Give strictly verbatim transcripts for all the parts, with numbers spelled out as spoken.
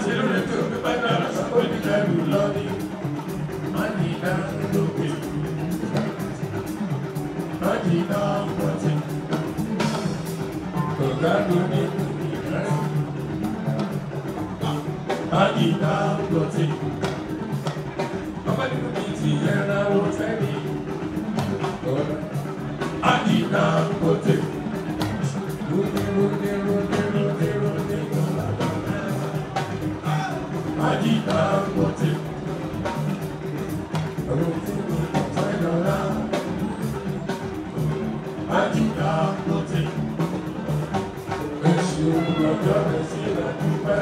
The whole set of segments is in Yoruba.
ṣe lóore tó fi bá dára sọ́kò ní kẹrù lọ́ní. Májìlá lókè. Májìlá pọ̀tì. Ọ̀gá ló ní ìrẹ́. Májìlá pọ̀tì. Ọba ní kò ní ti yẹra wọ sẹ́ni. Májìlá pọ̀tì. Lóde lóde lóde lóde lóde lọ́la. Májìlá pọ̀tì. Májìlá pọ̀tì. Èsì olùrọ̀jọ́ rẹ̀ sí ìlàdúpẹ́.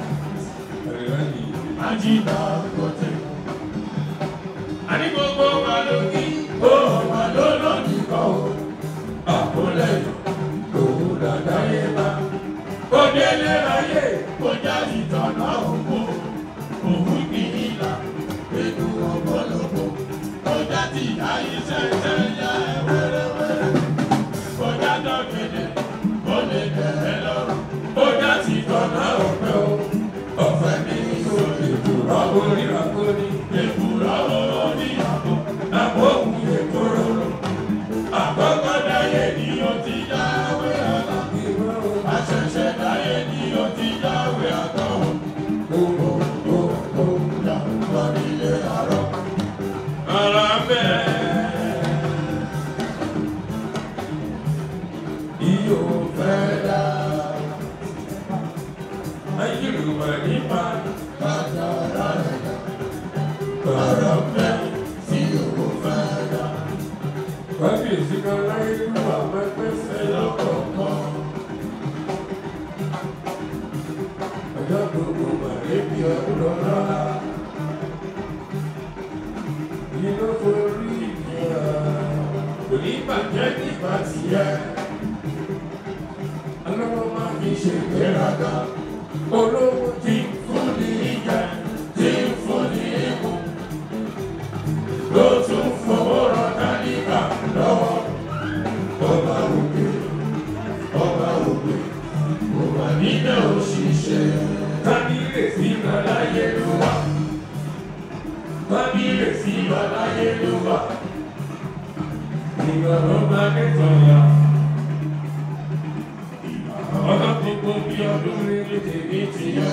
Májìlá pọ̀tì. Àní gbogbo wa ló kí, ó wà lọ́nà kíkọ́ o. Àkólẹ́yìn lòun dàda yé bá. Ó délé ayé, ó jáde tọ̀nà òkú. Òun kì í là, ètò ọ̀pọ̀lọpọ̀. Ó jáde ayé ṣẹ̀ṣẹ̀ yá ẹ wẹ́rẹ́wẹ́rẹ́. Ó jáde ọ̀gẹ̀dẹ̀, ó lè bẹ̀rẹ̀ lọ́rùn. Ó jáde tọ̀nà òpẹ́ o. Ọ̀fẹ́ ní ìsòkè ìtura orí àkóní. Èkúra orí àpò, àpò òun èkóró. Àkọ́kọ́ dáyé ni ó ti dáwé àlá. Àṣẹ̀ṣẹ̀ dáyé ni ó ti dáwé àtọ̀. Gbogbo gbogbo làwọn nílé àárọ̀. Ara bẹ́ẹ̀. Iyò fẹ́ dá. Ayélujára nípa bàtàrà rẹ̀ dá. Ara bẹ́ẹ̀ tí yóò fẹ́ dá. Kábíyèsí kan láyé nínú àwọn ẹgbẹ́sẹ̀ lọ́kọ̀ọ̀kan. Ọjọ́ gbogbo màlẹ́bí ọdún lọ́la. Iná forí ìgbìyà. Kò ní bàjẹ́ nípa tìyẹ. Alọ́wọ́ máa fi ṣe ìgbéraga. Olówó tí ń fún ní ìjà, tí ń fún ní ikú. Ló tún fowó rọ̀ tálíkà lọ́wọ́. Ọba ògbé, ọba ògbé, ọba nílẹ̀ òṣìṣẹ́. Kábíyèsí lọ́láyé ló wà. Kábíyèsí lọ́láyé ló wà. Ìgbà ló bá kẹ́tọ̀ ya. Ọba gbogbo bí ọdún rere tèmi ti yá.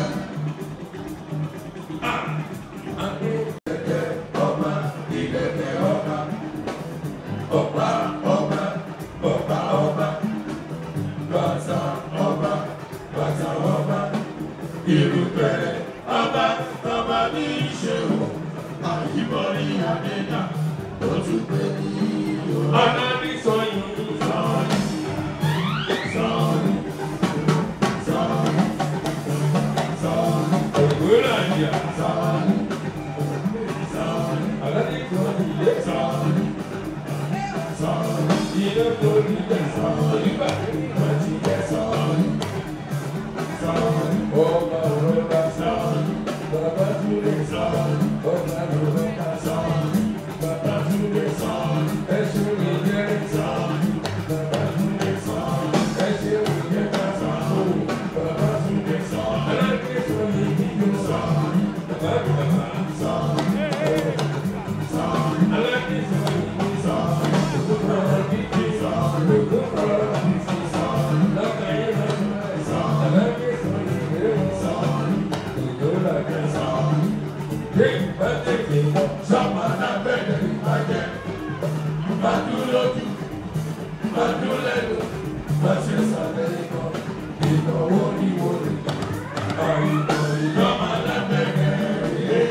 Adé kẹ̀kẹ́ ọba, ìlẹ̀kẹ̀ ọba. Ọba ọba, ọba ọba. Bàtà ọba, bàtà ọba. Ìrùkẹ̀rẹ̀ ọba, ọba ní ìṣèwò. Àyíbọ̀rí Adéjà tó tún pé ní ìlú. Ọ̀nà ní sọyìn sọyìn. Sọyìn. Sọyìn. Sọyìn. Ògbóná ìyá. Sọyìn. Sọyìn. Aládé kan ilé. Sọyìn. Sọyìn. Ilé tó nílẹ̀. Sọyìn. Nígbà tí wọ́n ti yẹ sọyìn. Sọyìn. Ọba òrùka sọyìn. Bàbá Túndé sọyìn. Ọba òrùka sọyìn. Bàbá Túndé sọyìn. Ẹ̀sùn ìjẹ́ sọyìn. Bàbá Túndé sọyìn. Ẹ̀sùn ìjẹ́ sọyìn. Bàbá Túndé sọyìn. Aládé sọyìn ìdíjọ sọyìn. Bàbá bàbá sọyìn. Sọyìn. Aládé sọyìn sọyìn. Òkúta dídí sọyìn. Òkúta dídí sọyìn. Lákàyé lọ́sọ̀rọ̀ sọyìn. Aládé sọyìn ìdíjọ sọyìn. Ìjọba kẹ sọyìn. Dé ìbátẹ̀kẹ̀ sọ́mọ́nà bẹ̀rẹ̀ ìbàjẹ́. Bàdúlójú, bàdúlẹ́nu, bàṣẹ sàlẹ̀ ikọ̀, ìnáwó ìwòrì. Àìkọ̀ ìjọmọ́nà bẹ̀rẹ̀.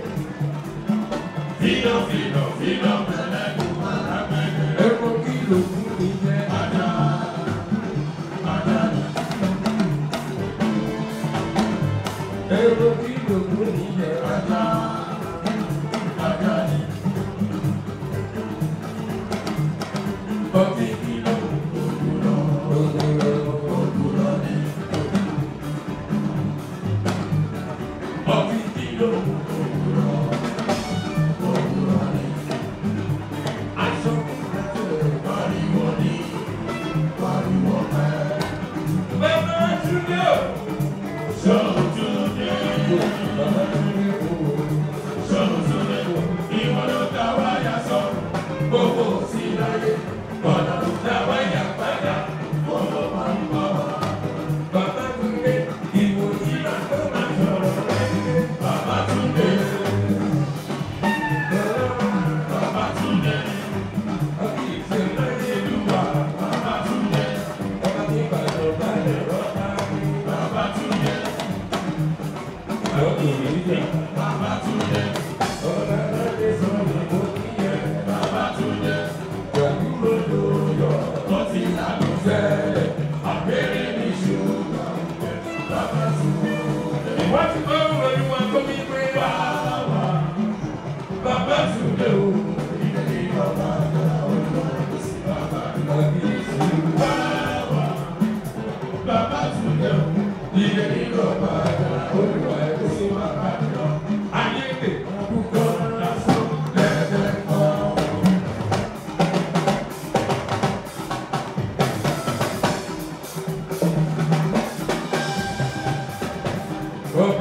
Fínà fínà fínà bẹ̀rẹ̀ ìmọ̀ràn bẹ̀rẹ̀. Ẹ̀kọ́ kí ló fún mi jẹ́ àjà, àjà ni. Ẹ̀kọ́ kí ló fún mi jẹ́ àjà, àjà ni. Ọtí kí ló ń gbòòrò lọ, gbòòrò lọ.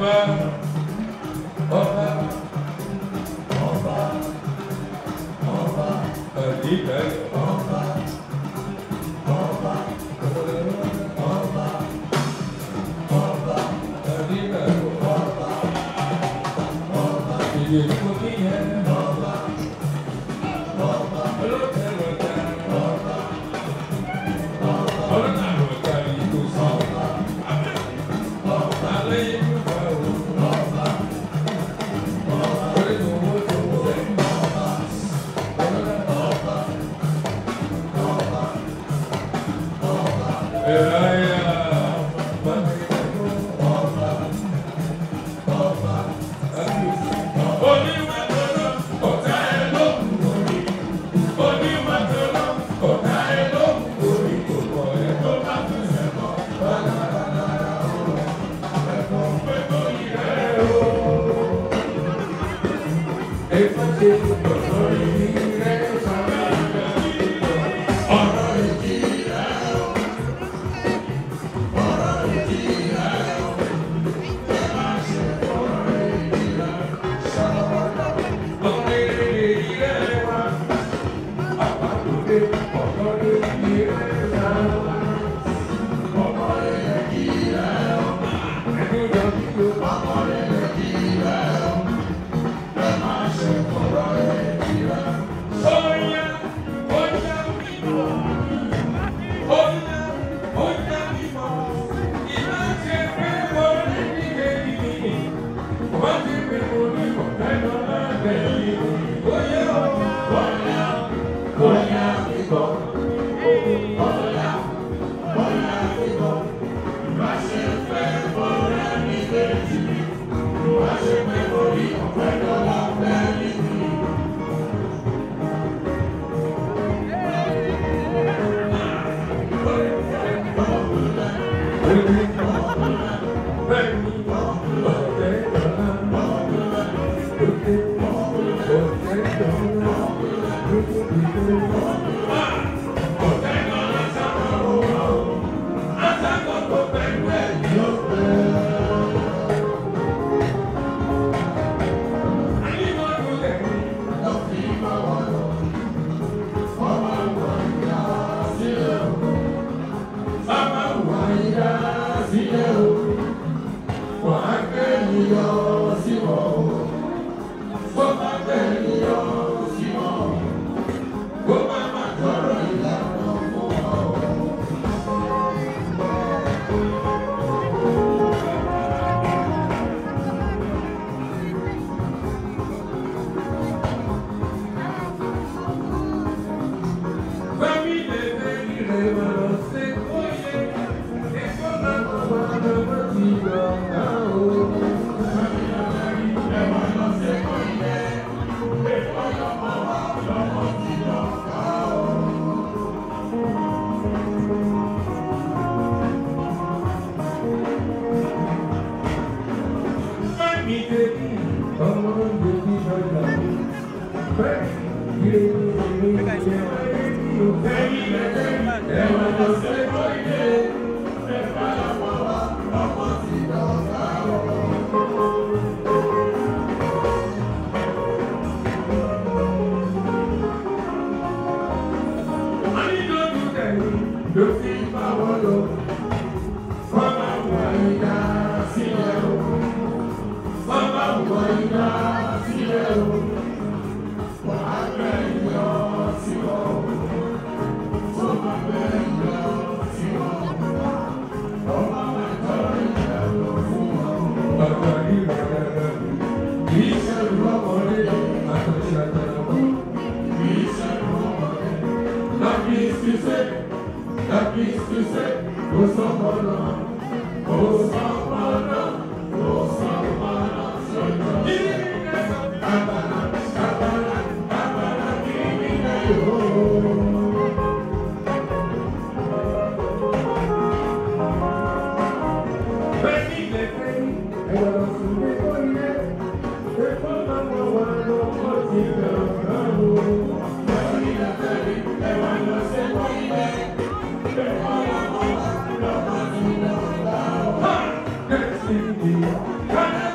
Come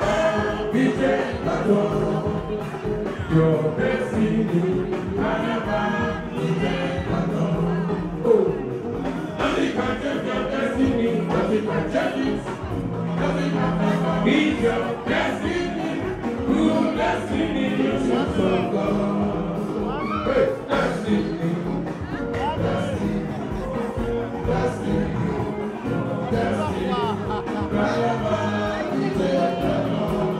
can change your destiny. Nothing can change it. Nothing can ever be your destiny. Good destiny is your God. Hey, destiny. Destiny. Destiny. Destiny. Wherever you take the Lord.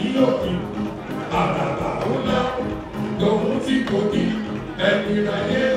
Ẹni ráyé